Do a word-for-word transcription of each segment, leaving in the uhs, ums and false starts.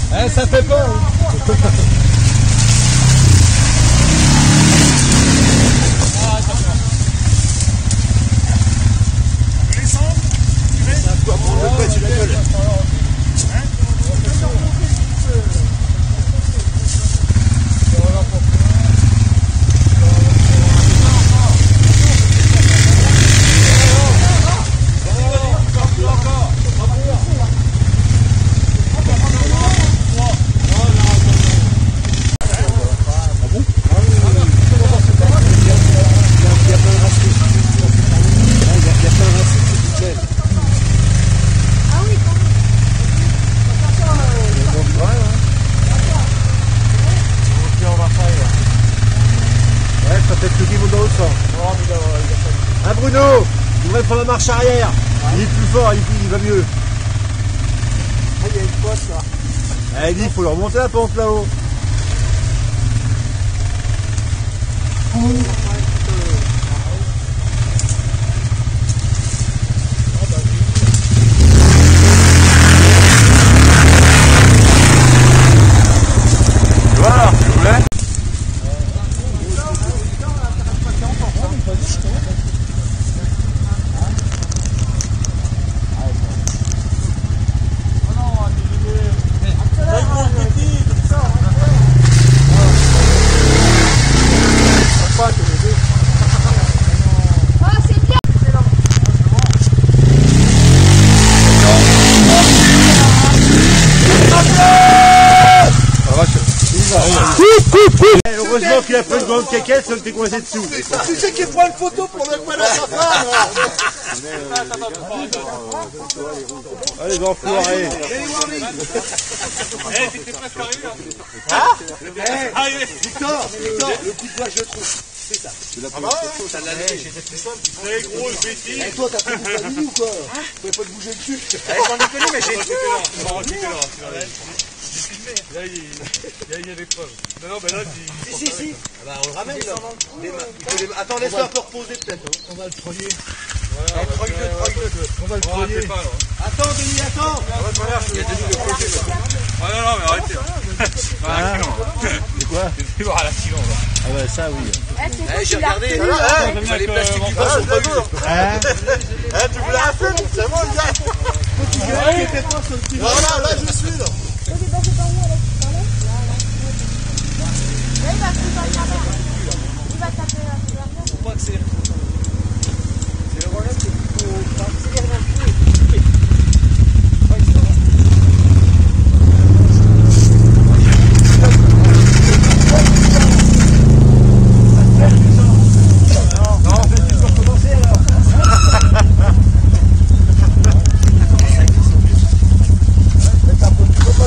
Eh, ça fait peur. Hein Bruno, il devrait prendre la marche arrière. Il est plus fort, il, il va mieux. Ah, il y a une poisse là. Ah, il dit, il faut leur remonter la pente là-haut. Voilà, s'il vous plaît. Heureusement qu'il a pris une grande caquette, ça t'es coincé dessous. Tu sais qu'il prend une photo pour mettre mal à sa femme. Ah les enfoirés. Eh, t'étais presque arrivé là. Ah Victor, Victor, le coup de doigt je le trouve. C'est ça. Ah bah ouais, ça l'a dit, j'étais plus simple. Très grosse bêtise. Et toi, t'as pris une famille ou quoi? Tu pouvais pas te bouger le cul. J'en ai connu, mais j'ai été là. Non, j'étais là. J'ai filmé. Là, il y a des preuves. Non, non, mais là, il... Si, si, si. Bah, on le ramène là. Les mains. Il faut les... Attends, laisse-le un peu reposer peut-être. On va le troyer. Voilà, troye-le, troye-le. On va le troyer. Attends, Denis, attends. Il y a Denis de côté. Ah non, non, mais arrêtez. Ah, C'est quoi? c'est voir à la silence. Ah bah ça oui. Eh, j'ai regardé. Les plastiques du bas sont pas vus. Hein? Tu voulais un film? C'est bon, le gars. Tu dirais qu'il était pas sur le petit. Voilà, là, je suis là. Faut pas accélérer. C'est le problème, c'est qu'il faut pas accélérer non plus et couper. Non, tu peux recommencer alors. C'est un peu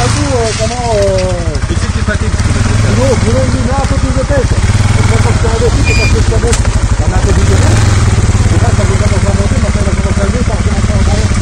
coup, euh, comment... Euh... Et si tu fatigues, tu peux mettre Bruno, Bruno, il dit, non, un peu plus de pêche. Et quand je suis dessus, c'est parce que je savais, on a un peu plus de pêche. C'est pas que ça vous commence à monter, maintenant on va commencer à lever, ça recommence à monter.